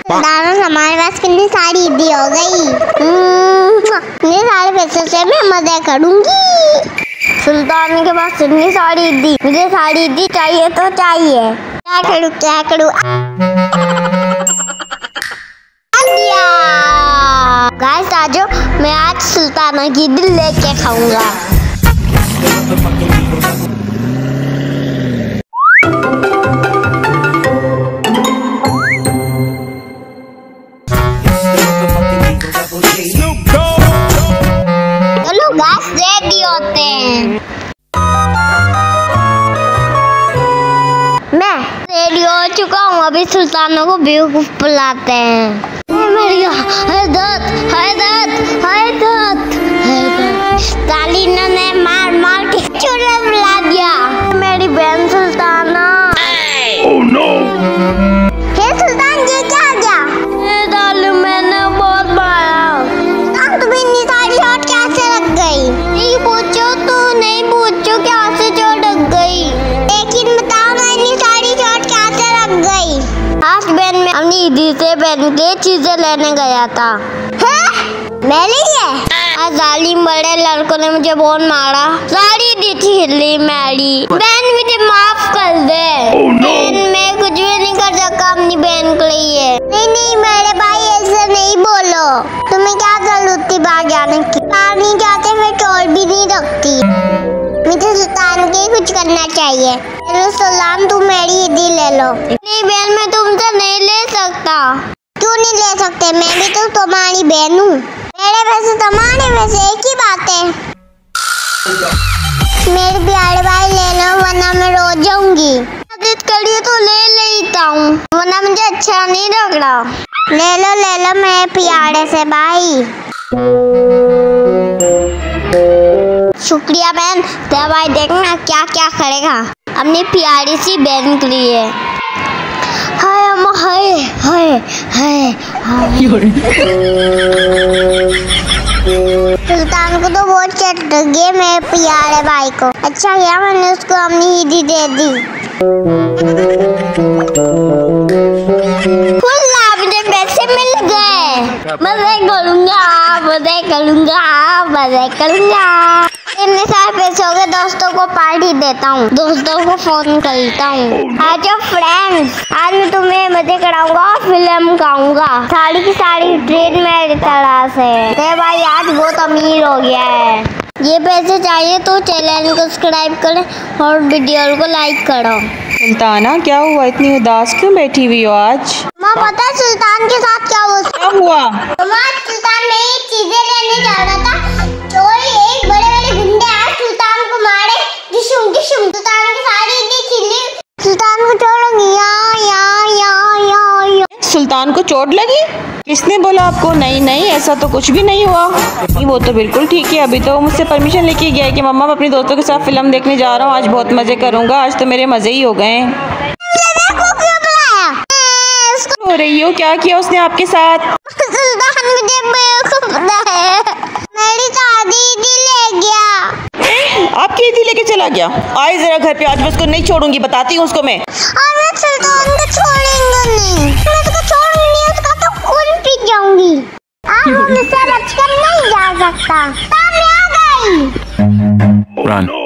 दाना हमारे पास कितनी सारी ईदी हो गई। इतने सारे पैसों से मैं मजे करूंगी। सुल्तान के पास इतनी सारी ईदी, मुझे सारी ईदी चाहिए तो चाहिए। क्या करूं गाइस आजो, मैं आज सुल्ताना की दिल लेके खाऊंगा। चलो गाइस रेडी होते हैं। मैं रेडी हो चुका हूँ, अभी सुल्तानों को बेवकूफ बुलाते हैं। तालीना ने मार के चूल्हा बुला दिया। मेरी बहन सुल्ताना। Oh no! हे सुल्तान जी क्या आ गया? मैंने बहुत मारा। तुम्हें इतनी सारी चोट कैसे लग गई? नहीं पूछो कैसे चोट लग गई। लेकिन बताओ ना, इतनी सारी चोट कैसे लग गई? आज बहन में अपनी ईदी से बहन के चीजें लेने गया था। मेरे लिए? आज जालिम बड़े लड़कों ने मुझे बहुत मारा, सारी दी थी मेरी। बहन मुझे माफ कर दे। बहन मैं कुछ भी नहीं कर सका अपनी बहन के लिए। नहीं मेरे भाई ऐसे नहीं बोलो। तुम्हें क्या जरूरत थी बाहर जाने की? बाहर नहीं जाते फिर चोट भी नहीं रखती। मुझे सुल्तान के कुछ करना चाहिए। चलो सुल्तान तुम मेरी ईदी ले लो। नहीं बहन मैं तुमसे नहीं ले सकता। क्यों नहीं ले सकते? मैं भी तो तुम्हारी बहन हूँ। मेरे वैसे तुम्हारे वैसे एक ही बात है। मेरे प्यारे भाई ले लो, वरना मैं रो जाऊंगी। जिद करिए तो ले लेता हूँ, वरना मुझे अच्छा नहीं लग रहा। ले लो मेरे प्यारे से भाई। शुक्रिया बहन। तेरा भाई देखना क्या क्या करेगा अपनी प्यारी सी बहन के लिए। हाय अम्मा, हाय। सुल्तान को तो बहुत चट गई मेरे प्यारे भाई को। अच्छा किया मैंने उसको अपनी ईदी दे दी। मुझे पैसे मिल गए। मजे करूंगा। इतने सारे पैसे हो गए, दोस्तों को पार्टी देता हूँ, दोस्तों को फोन करता हूँ। आज फ्रेंड्स, आज मैं तुम्हें मजे कराऊंगा, फिल्म खाऊंगा, साड़ी की साड़ी ट्रेन मेरी तरह से। तेरे भाई आज बहुत अमीर हो गया है। ये पैसे चाहिए तो चैनल को सब्सक्राइब करें और वीडियो को लाइक करो। सुल्ताना क्या हुआ, इतनी उदास क्यों बैठी हुई हो आज? माँ पता है सुल्तान के साथ क्या हुआ? सुल्तान में चीजें लेने जा रहा था, एक बड़े गुंडे आए, सुल्तान को मारे। सुल्तान की सारी ईदी छीनी। सुल्तान को चोट लगी। सुल्तान को चोट लगी? किसने बोला आपको? नहीं ऐसा तो कुछ भी नहीं हुआ। वो तो बिल्कुल ठीक है। अभी तो मुझसे परमिशन लेके गया है कि मम्मा मैं अपने दोस्तों के साथ फिल्म देखने जा रहा हूँ, आज बहुत मजे करूंगा। आज तो मेरे मजे ही हो गए। हो रही हो? क्या किया उसने आपके साथ? सुल्तान मुझे बेवकूफ बनाया। मेरी सारी ईदी ले गया। आपकी ईदी लेके चला गया? आए जरा घर पे, आज मैं उसको नहीं छोड़ूंगी, बताती हूँ उसको मैं। और मैं सुल्तान को छोड़ूंगा नहीं, मैं उसको छोड़ूंगी, उसका तो खून पी जाऊंगी। आप मुझसे बचकर नहीं जा सकता। सामने आ गई।